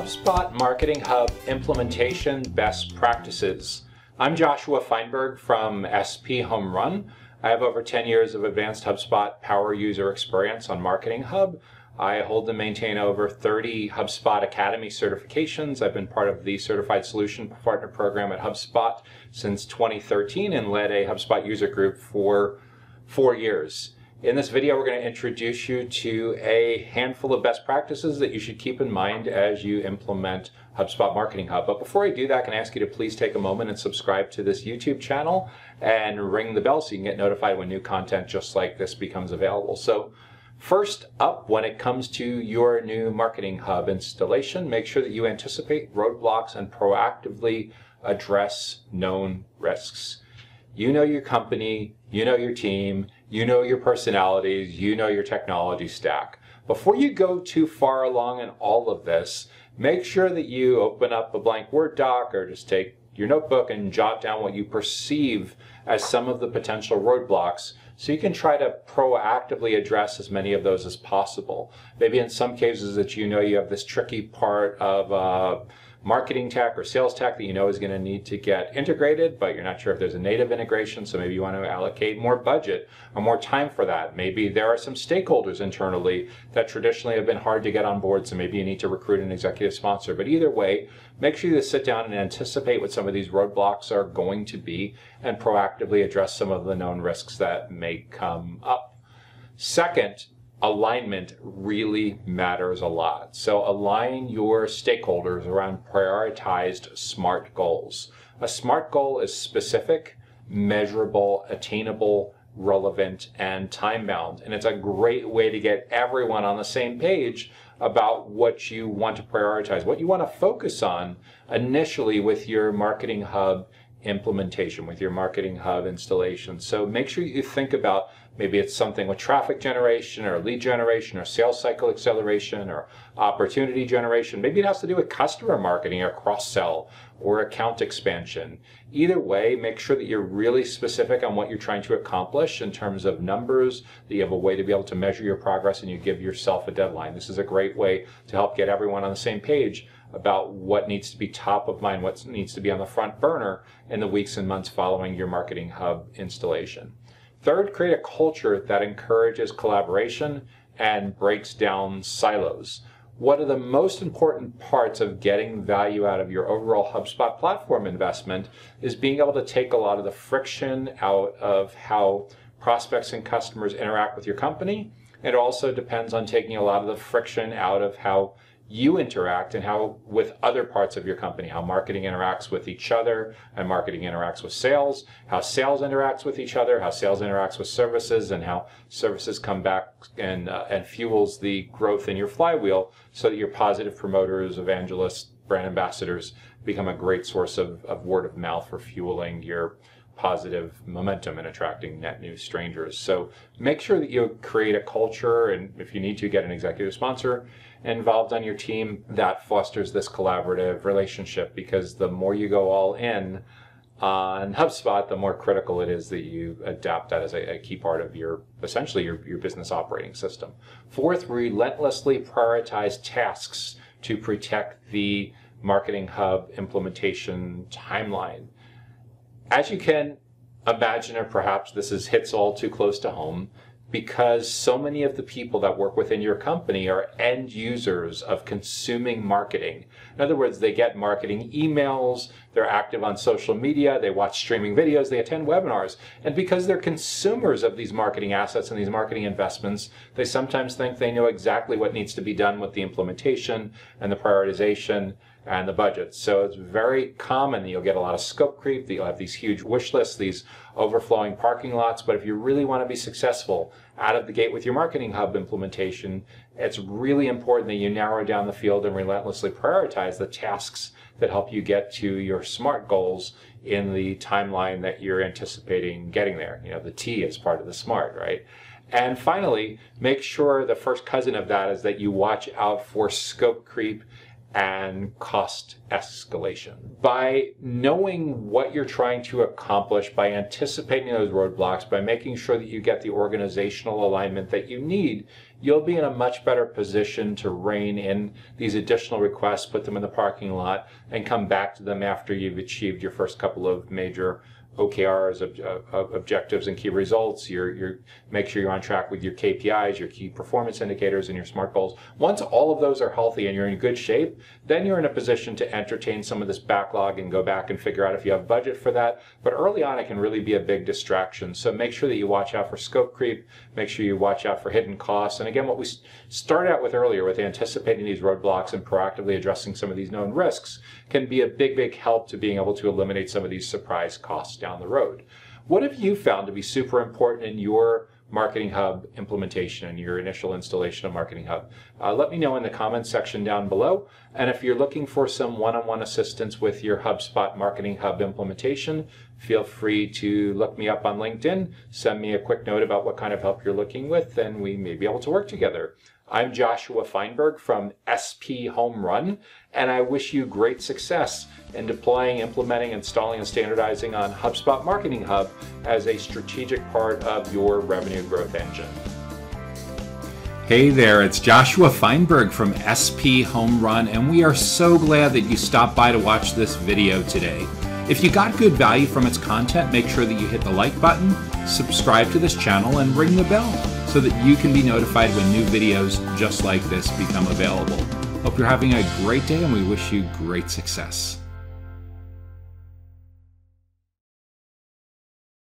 HubSpot Marketing Hub Implementation Best Practices. I'm Joshua Feinberg from Sphomerun. I have over 10 years of advanced HubSpot power user experience on Marketing Hub. I hold and maintain over 30 HubSpot Academy certifications. I've been part of the Certified Solution Partner Program at HubSpot since 2013 and led a HubSpot user group for 4 years. In this video, we're going to introduce you to a handful of best practices that you should keep in mind as you implement HubSpot Marketing Hub. But before I do that, I can ask you to please take a moment and subscribe to this YouTube channel and ring the bell so you can get notified when new content just like this becomes available. So first up, when it comes to your new Marketing Hub installation, make sure that you anticipate roadblocks and proactively address known risks. You know your company, you know your team, you know your personalities, you know your technology stack. Before you go too far along in all of this, make sure that you open up a blank Word doc or just take your notebook and jot down what you perceive as some of the potential roadblocks so you can try to proactively address as many of those as possible. Maybe in some cases that you know you have this tricky part of marketing tech or sales tech that you know is going to need to get integrated, but you're not sure if there's a native integration, so maybe you want to allocate more budget or more time for that. Maybe there are some stakeholders internally that traditionally have been hard to get on board, so maybe you need to recruit an executive sponsor. But either way, make sure you sit down and anticipate what some of these roadblocks are going to be and proactively address some of the known risks that may come up. Second, alignment really matters a lot. So align your stakeholders around prioritized SMART goals. A SMART goal is specific, measurable, attainable, relevant, and time-bound. And it's a great way to get everyone on the same page about what you want to prioritize, what you want to focus on initially with your Marketing Hub implementation, with your Marketing Hub installation. So make sure you think about maybe it's something with traffic generation or lead generation or sales cycle acceleration or opportunity generation. Maybe it has to do with customer marketing or cross-sell or account expansion. Either way, make sure that you're really specific on what you're trying to accomplish in terms of numbers, that you have a way to be able to measure your progress and you give yourself a deadline. This is a great way to help get everyone on the same page about what needs to be top of mind, what needs to be on the front burner in the weeks and months following your Marketing Hub installation. Third, create a culture that encourages collaboration and breaks down silos. One of the most important parts of getting value out of your overall HubSpot platform investment is being able to take a lot of the friction out of how prospects and customers interact with your company. It also depends on taking a lot of the friction out of how you interact and how with other parts of your company, how marketing interacts with each other and marketing interacts with sales, how sales interacts with each other, how sales interacts with services, and how services come back and fuels the growth in your flywheel so that your positive promoters, evangelists, brand ambassadors become a great source of word of mouth for fueling your positive momentum and attracting net new strangers. So make sure that you create a culture, and if you need to, get an executive sponsor involved on your team that fosters this collaborative relationship, because the more you go all in on HubSpot, the more critical it is that you adapt that as a key part of your, essentially your business operating system. Fourth, relentlessly prioritize tasks to protect the Marketing Hub implementation timeline. As you can imagine, or perhaps this hits all too close to home, because so many of the people that work within your company are end users of consuming marketing. In other words, they get marketing emails, they're active on social media, they watch streaming videos, they attend webinars. And because they're consumers of these marketing assets and these marketing investments, they sometimes think they know exactly what needs to be done with the implementation and the prioritization and the budget. So it's very common that you'll get a lot of scope creep, that you'll have these huge wish lists, these overflowing parking lots. But if you really want to be successful out of the gate with your Marketing Hub implementation, it's really important that you narrow down the field and relentlessly prioritize the tasks that help you get to your SMART goals in the timeline that you're anticipating getting there. You know, the T is part of the SMART, right? And finally, make sure the first cousin of that is that you watch out for scope creep and cost escalation. By knowing what you're trying to accomplish, by anticipating those roadblocks, by making sure that you get the organizational alignment that you need, you'll be in a much better position to rein in these additional requests, put them in the parking lot, and come back to them after you've achieved your first couple of major OKRs, objectives and key results. Make sure you're on track with your KPIs, your key performance indicators, and your SMART goals. Once all of those are healthy and you're in good shape, then you're in a position to entertain some of this backlog and go back and figure out if you have budget for that. But early on, it can really be a big distraction. So make sure that you watch out for scope creep, make sure you watch out for hidden costs. And again, what we started out with earlier with anticipating these roadblocks and proactively addressing some of these known risks can be a big help to being able to eliminate some of these surprise costs down the road. What have you found to be super important in your Marketing Hub implementation and your initial installation of Marketing Hub? Let me know in the comments section down below. And if you're looking for some one-on-one assistance with your HubSpot Marketing Hub implementation, feel free to look me up on LinkedIn, send me a quick note about what kind of help you're looking with, and we may be able to work together. I'm Joshua Feinberg from Sphomerun, and I wish you great success in deploying, implementing, installing, and standardizing on HubSpot Marketing Hub as a strategic part of your revenue growth engine. Hey there, it's Joshua Feinberg from Sphomerun, and we are so glad that you stopped by to watch this video today. If you got good value from its content, make sure that you hit the like button, subscribe to this channel, and ring the bell so that you can be notified when new videos just like this become available. Hope you're having a great day, and we wish you great success.